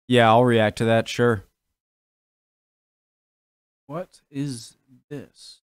Yeah, I'll react to that, sure. What is this?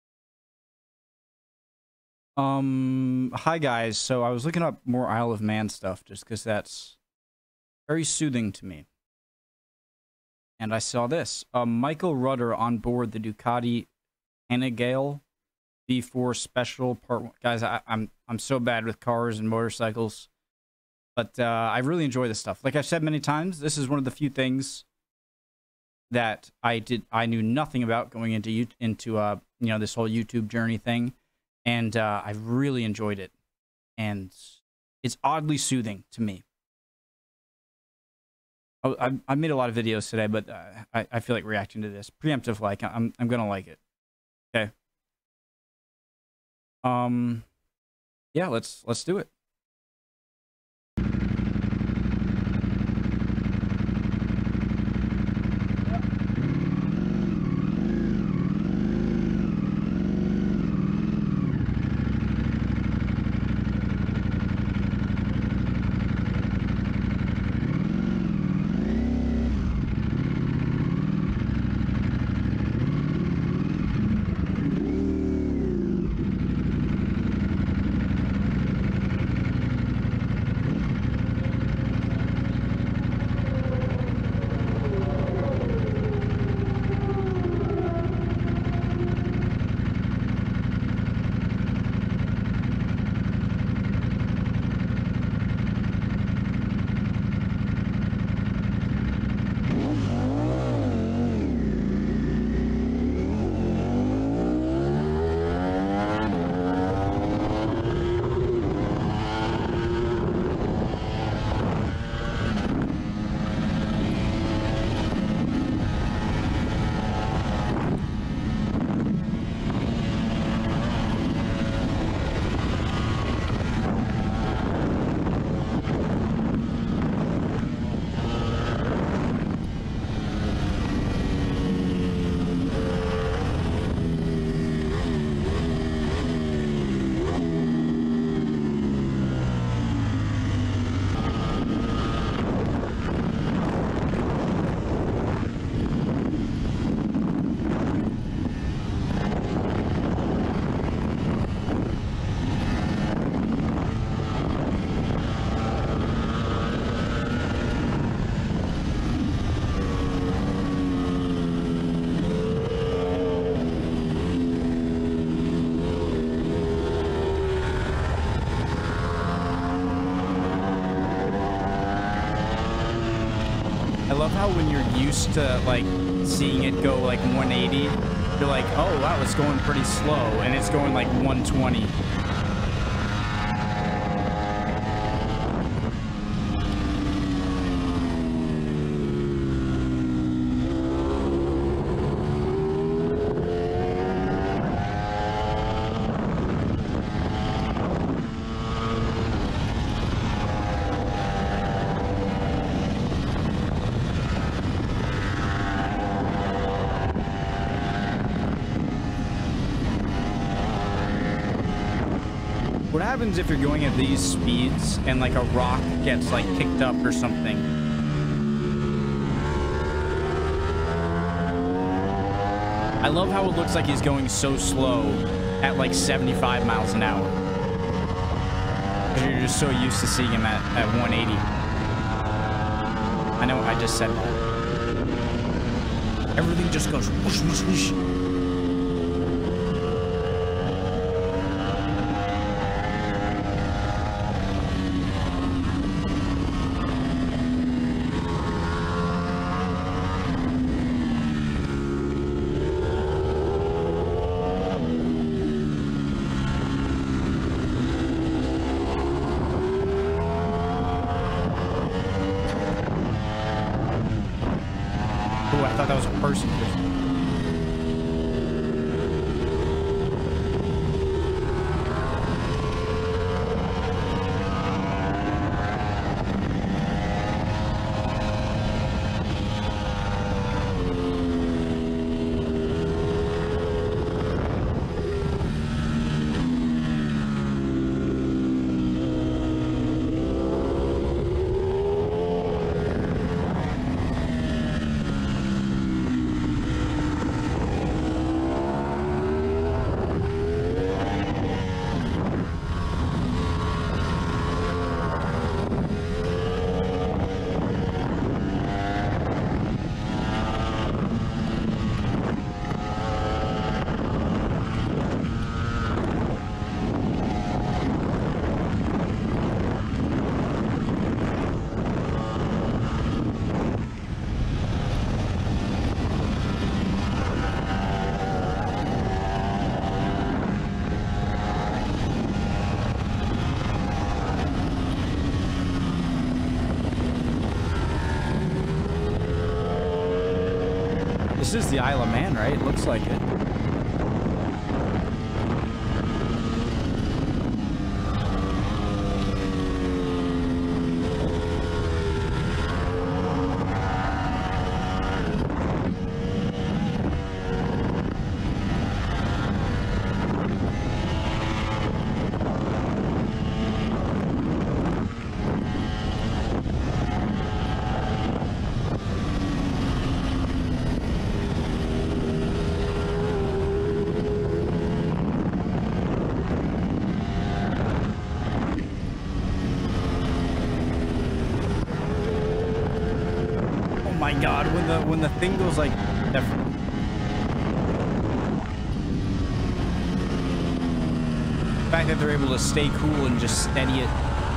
Hi guys. So I was looking up more Isle of Man stuff just because that's very soothing to me. And I saw this. Michael Rutter on board the Ducati Panigale V4 Special Part 1. Guys, I'm so bad with cars and motorcycles. But I really enjoy this stuff. Like I've said many times, this is one of the few things that I knew nothing about going into you know, this whole YouTube journey thing, and I've really enjoyed it, and it's oddly soothing to me. I made a lot of videos today, but I feel like reacting to this preemptive. Like I'm gonna like it. Okay. Yeah, let's do it. I love how when you're used to like seeing it go like 180, you're like, oh wow, it's going pretty slow, and it's going like 120. What happens if you're going at these speeds and like a rock gets like picked up or something? I love how it looks like he's going so slow at like 75 miles an hour. Because you're just so used to seeing him at 180. I know I just said that. Everything just goes whoosh, whoosh, whoosh. Oh, I thought that was a person. This is the Isle of Man, right? It looks like it. My God, when the thing goes like that. The fact that they're able to stay cool and just steady it.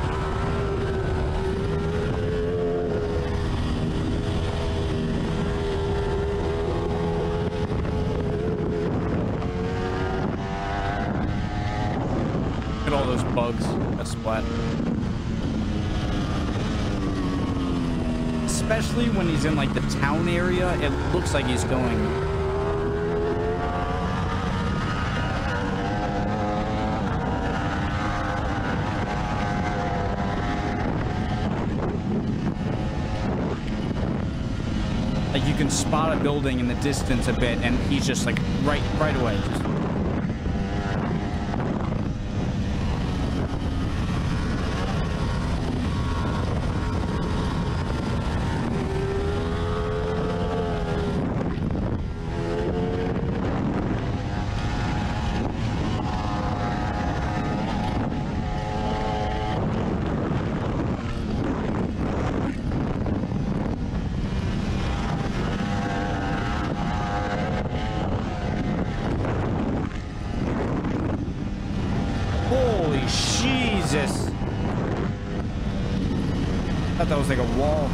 Look at all those bugs that splat. Especially when he's in like the town area, it looks like he's going. Like you can spot a building in the distance a bit, and he's just like right away. Just... Holy Jesus. I thought that was like a wall.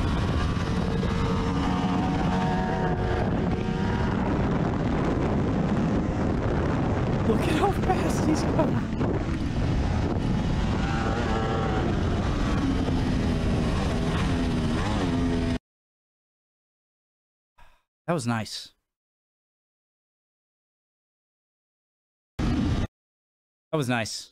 Look at how fast he's going. That was nice. That was nice.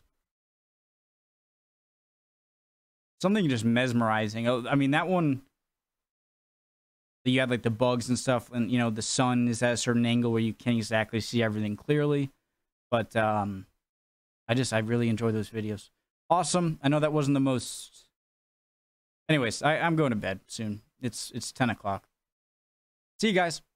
Something just mesmerizing. Oh, I mean, that one, you had like the bugs and stuff, and you know, the sun is at a certain angle where you can't exactly see everything clearly. But I really enjoy those videos. Awesome. I know that wasn't the most. Anyways, I'm going to bed soon. It's 10 o'clock. See you guys.